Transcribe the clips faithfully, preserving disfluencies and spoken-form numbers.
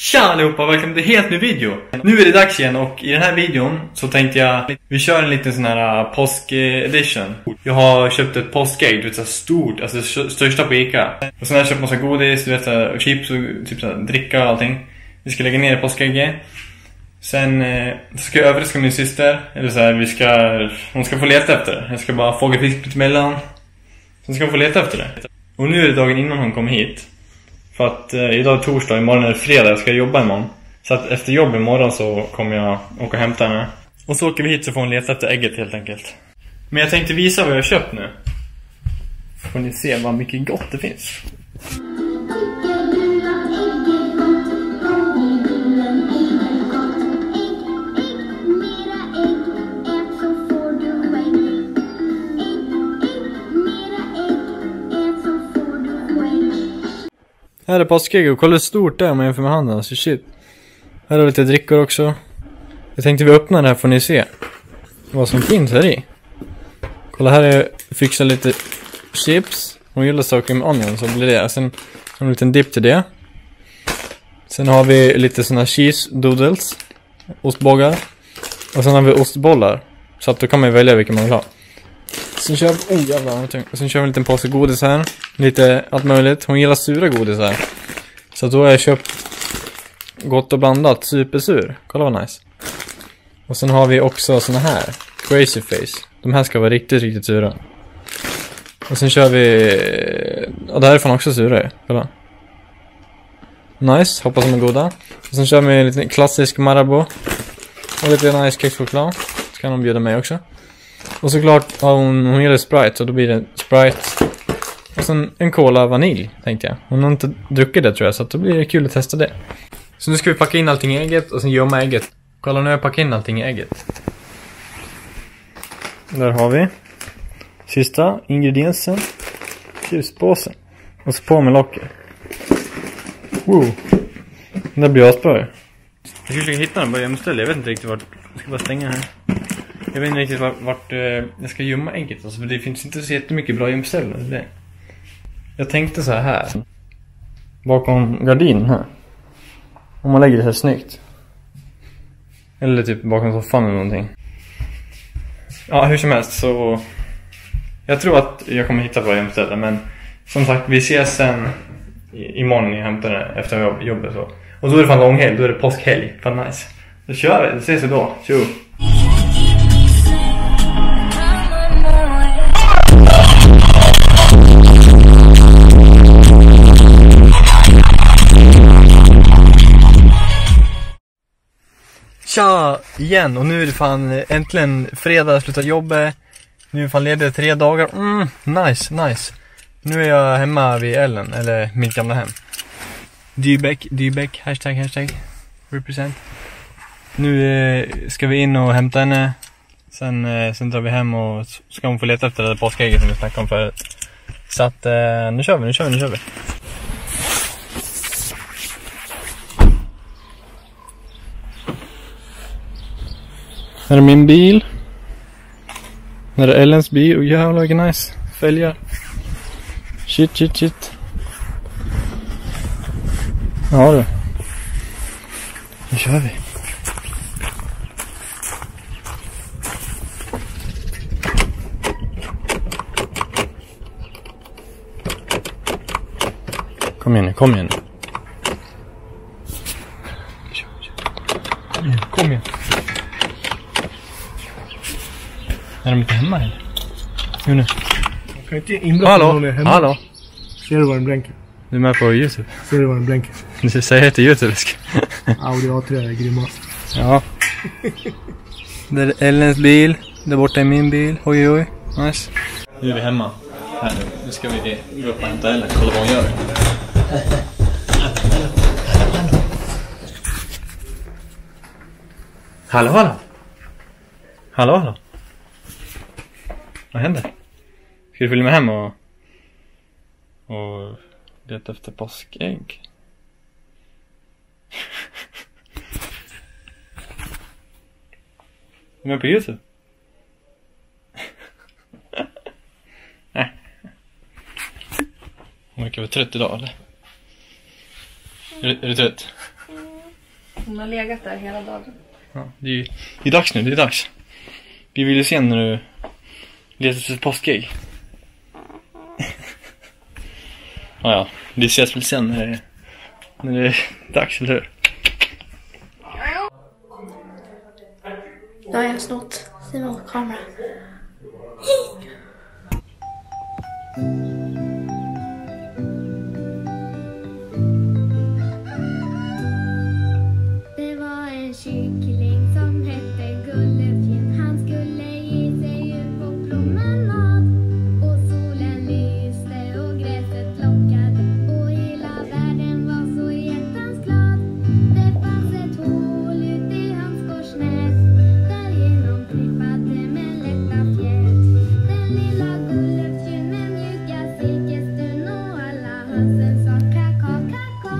Tja allihopa, välkommen till en helt ny video. Nu är det dags igen och i den här videon så tänkte jag vi kör en liten sån här påsk-edition. Jag har köpt ett påskägg, du vet så stort, alltså det största på Ica. Och sen har jag köpt massa godis, du vet så chips och typ så dricka och allting. Vi ska lägga ner påskägget. Sen eh, ska jag överraska min syster, eller så här, vi ska, hon ska få leta efter det. Jag ska bara fåga fisk lite mellan. Sen ska hon få leta efter det. Och nu är det dagen innan hon kom hit. För att eh, idag är torsdag, imorgon är det fredag, jag ska jobba imorgon. Så att efter jobb imorgon så kommer jag åka och hämta henne. Och så åker vi hit så får hon leta efter ägget helt enkelt. Men jag tänkte visa vad jag har köpt nu. Får ni se vad mycket gott det finns. Här är påskägg och kolla hur stort det är om jag jämför med handen, alltså shit. Här har vi lite drickor också. Jag tänkte vi öppnar det här får ni se vad som finns här i. Kolla här är fixa lite chips. Hon gillar saker med onion så blir det. Sen har vi en liten dip till det. Sen har vi lite såna cheese doodles. Ostbågar. Och sen har vi ostbollar. Så att då kan man välja vilken man vill ha. Sen kör vi, oh jävlar, sen kör vi en liten påse godis här. Lite allt möjligt. Hon gillar sura godis här. Så då har jag köpt gott och blandat, supersur. Kolla vad nice. Och sen har vi också såna här crazy face. De här ska vara riktigt, riktigt sura. Och sen kör vi, ja det här är fan också sura. Kolla. Nice, hoppas de är goda. Och sen kör vi en liten klassisk Marabou. Och lite nice kexchoklad. Så kan de bjuda mig också. Och såklart har hon, hon gillar Sprite, så då blir det Sprite. Och sen en cola vanilj, tänkte jag. Hon har inte druckit det tror jag, så då blir det kul att testa det. Så nu ska vi packa in allting i ägget och sen gömma ägget. Kolla nu har jag packat in allting i ägget. Där har vi sista ingrediensen. Chipspåsen. Och så på med locket. Wow. Det blir asbra. Jag ska försöka hitta den bara gömställe. Jag vet inte riktigt vart. Jag ska bara stänga här. Jag vet inte riktigt vart, vart uh, jag ska gömma ägget. Alltså, för det finns inte så jättemycket bra gömställen. Det. Jag tänkte så här. Bakom gardinen här. Om man lägger det här snyggt. Eller typ bakom soffan eller någonting. Ja, hur som helst så. Jag tror att jag kommer hitta bra gömställen. Men som sagt, vi ses sen imorgon när jag hämtar det efter jobbet. Så. Och då är det fan långhelg. Då är det påskhelg. Fan nice. Då kör vi. Det ses vi då. Tjo. Tja igen, och nu är det fan äntligen fredag, slutat jobbet. Nu är det fan ledig tre dagar. Mm, nice, nice. Nu är jag hemma vid Ellen, eller mitt gamla hem. Dybeck, Dybeck, hashtag, hashtag, represent. Nu eh, ska vi in och hämta henne. Sen, eh, sen drar vi hem och ska hon få leta efter det där påskägget som vi snackade om förut. Så att, eh, nu kör vi, nu kör vi, nu kör vi. Här är min bil. Här är Ellens bil. Och jävlar vilken nice. Fälgar. Shit, shit, shit. Ja du. Nu kör vi. Kom igen nu, kom igen nu. Kom igen, kom igen. Är de inte hemma eller? Jo nu. Kan inte inbrott hallå, någon är hemma? Hallå. Ser du vad den blänker? Du är med på YouTube. Ser du vad den blänker? Du säger till YouTube. Audi A tre är grimmast. Ja. Där är Ellens bil. Där borta är min bil. Oj oj. Nice. Nu är vi hemma. Här nu. Nu ska vi gå upp och hämta Ellen. Kolla vad hon gör. Hallå hallå. Hallå hallå. Vad händer? Ska du följa med hem och och leta efter påskägg? Är du med på YouTube? Nej. Hon verkar vara trött idag eller? Är du, är du trött? Hon har legat där hela dagen. Ja, det är, det är dags nu, det är dags. Vi vill ju se när du letar efter ett påskägg. Ja, ja, det ses väl sen när det, när det är dags, eller hur? Då har jag snott Simons kamera. Det var en kyckling som hette Gullefjun. Han skulle ge sig ut på promenad. Och solen lyste och gräset lockade. Och hela världen var så hjärtans glad. Det fanns ett hål ut i hans korsnät. Därigenom trippade med lätta fjät. Den lilla Gullefjun med mjuka silkesdun. Och alla hönsen sa kaka, kaka.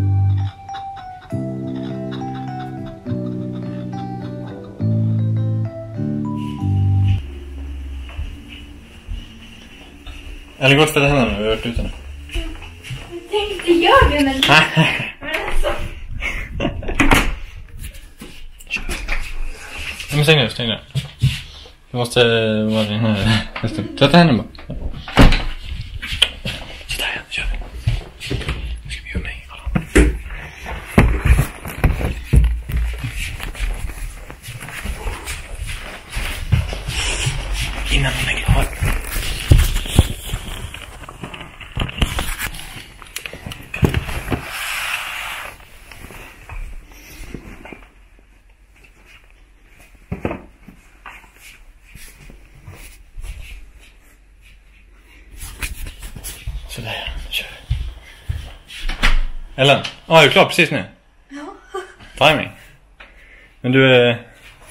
Eller gått för det här nu, vi har varit ute nu. Jag tänkte göra det när men alltså. Ja, men stäng nu, stäng nu. Du måste vara din här. Sätta henne bara. Sådär, ja, kör vi. Nu ska vi göra mig. Innan hon är klar. Sådär, nu kör vi. Ellen, ja, ah, är du klar precis nu? Ja. Timing. Men du är...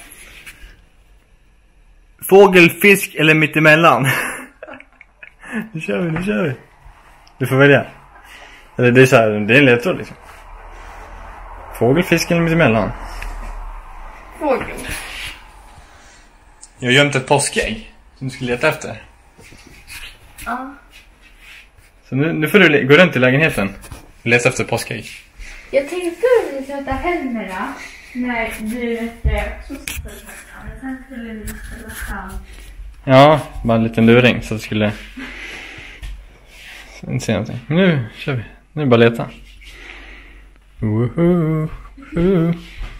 Fågel, fisk eller mittemellan? Nu kör vi, nu kör vi. Du får välja. Eller det är så här, det är en ledtråd liksom. Fågel, fisk eller mittemellan? Fågel. Jag har gömt ett påskägg som du skulle leta efter. Ja. Så nu, nu får du gå runt i lägenheten och leta efter påskägg. Jag tänkte att vi tvätta händerna när du efter toastförpackningen. Men sen skulle vi ställa fram. Ja, bara en liten luring så att det skulle inte se någonting. Men nu kör vi. Nu är det bara att leta. Woho, woho.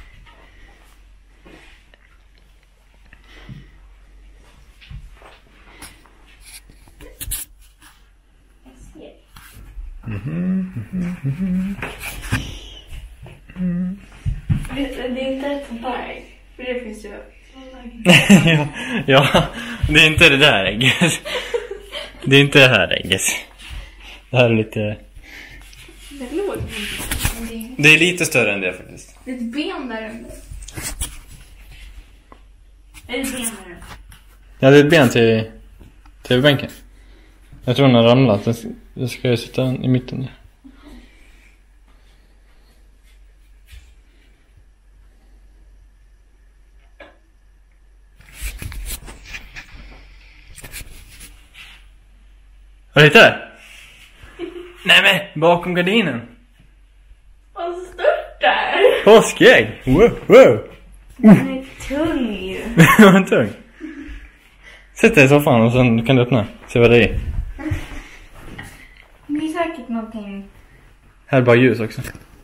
Mhm, mhm, mhm. Mm. Det är inte ett berg. För det finns ju... ja, ja, det är inte det där ägget. Det är inte det här ägget. Det här är lite... Det låg inte. Det är lite större än det faktiskt. Det är ett ben där under. Är det ett ben där? Ja, det är ett ben till tv-bänken. Jag tror den har ramlat. Jag ska ju sitta i mitten där. Har du hittat det? Nej men, bakom gardinen. Vad stort där! Påskägg! Wow, wow! Den är tung ju. Den var tung. Sätt dig i soffan och sen kan du öppna. Se vad det är. Det är säkert någonting. Här är bara ljus också.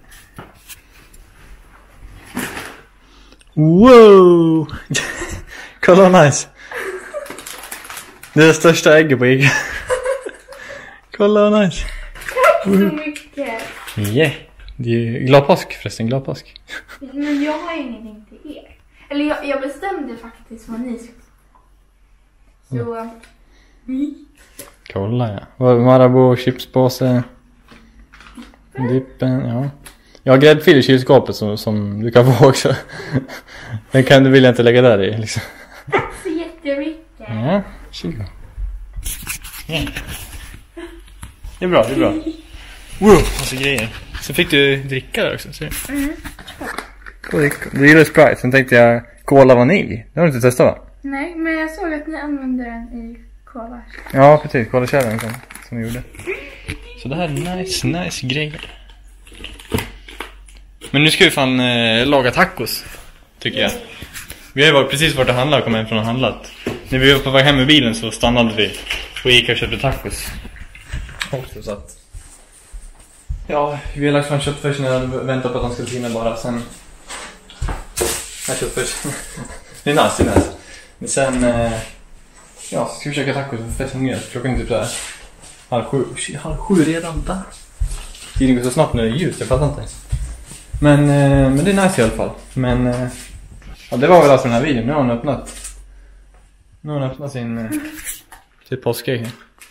Wow! Kolla vad nice. Det är det största ägget på Ica. Kolla vad nice. Tack så mycket. Yeah. Det är ju glad påsk förresten, glad påsk. Men jag har ingenting till er. Eller jag, jag bestämde faktiskt vad ni ska. Så... Mm. Kolla ja. Vad- Marabou, chipspåse. Dippen, ja. Jag har gräddfil i kylskåpet som, som du kan få också. Den kan du vilja inte lägga där i liksom. Tack så jättemycket. Ja, tjugo. Yeah. Det är bra, det är bra. Wow, massa grejer. Så fick du dricka där också, ser du? Mm. Cool. Du gillar Sprite, sen tänkte jag cola vanilj. Det har du inte testat va? Nej, men jag såg att ni använde den i kola. Ja, precis. Cola kärlen som, som vi gjorde. Så det här är nice, nice grejer. Men nu ska vi fan eh, laga tacos, tycker jag. Vi har ju varit precis varit och handlat och kommit hem från och handlat. När vi var på väg hem med bilen så stannade vi på Ica och köpte tacos. Också så att... Ja, vi har lagt fram köttfärsen och väntat på att de ska tina bara. Sen... Nej, köttfärsen. Det är nice, det är nice. Men sen... Eh... Ja, så ska vi käka tacos för fett hungrig. Klockan är typ såhär... Halv sju. Shit, halv sju redan där. Tiden går så snabbt när det är ljus, jag fattar inte. Men, eh, men det är nice i alla fall. Men... Eh... Ja, det var väl alltså den här videon. Nu har hon öppnat. Nu har hon öppnat sin... Eh... Till påskägg.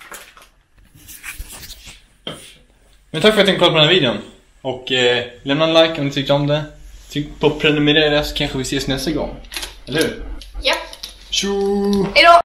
Men tack för att ni kollade på den här videon. Och eh, lämna en like om ni tyckte om det. Tryck på prenumerera så kanske vi ses nästa gång. Eller hur? Ja. Tjo! Hejdå!